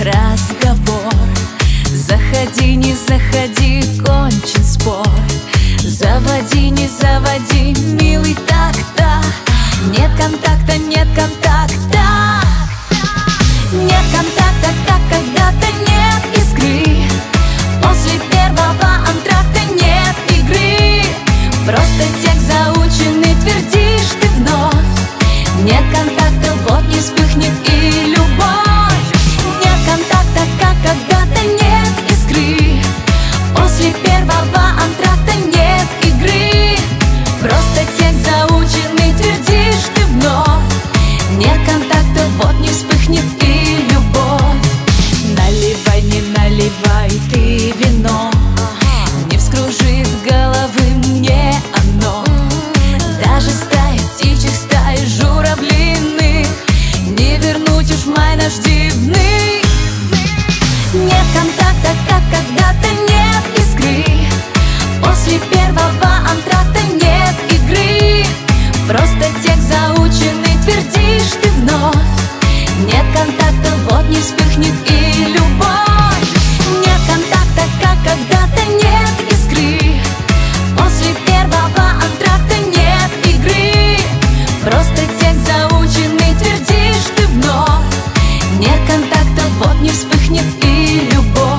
разговор. Заходи, не заходи, кончен спор. Заводи, не заводи, милый, так-то. Нет контакта, нет контакта. Нет контакта, как когда-то нет искры. После первого антракта нет игры. Просто текст заученный, твердишь ты вновь. Нет контакта, вот не вспыхнет и любовь. Нет контакта, как когда-то нет искры. После первого антракта нет игры. Просто текст заученный, твердишь ты вновь. Нет контакта, вот не вспыхнет и любовь. Наливай, не наливай ты вино, не вскружит головы мне оно. Даже стаи птичек, стаи журавлиных не вернуть уж май наш дивный. Нет контакта, как когда-то нет искры. После первого антракта нет игры. Просто текст заученный, твердишь ты вновь. Нет контакта, вот не вспыхнет и любовь. Нет контакта, как когда-то нет искры. После первого антракта нет игры. Просто текст заученный, твердишь ты вновь. Нет контакта, вот не вспыхнет и любовь.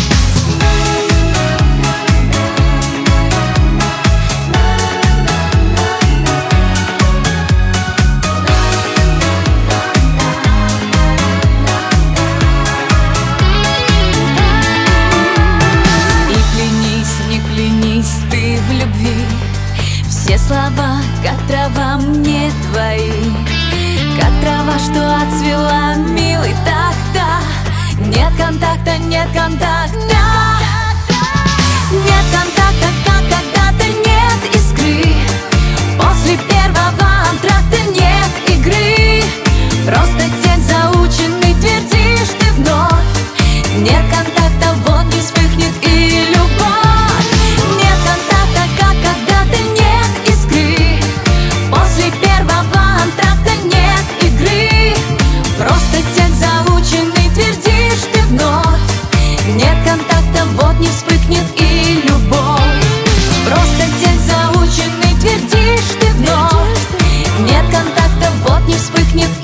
Ты в любви, все слова, как трава, мне твои. Как трава, что отцвела, милый, так-то. Нет контакта, нет контакта. Нет контакта, как когда-то нет искры. После первого антракта нет игры. Просто текст заученный, твердишь ты вновь. Нет контакта, вот не вспыхнет и любовь. После первого антракта нет игры. Просто текст заученный, твердишь ты вновь. Нет контакта, вот не вспыхнет и любовь. Просто текст заученный, твердишь ты вновь. Нет контакта, вот не вспыхнет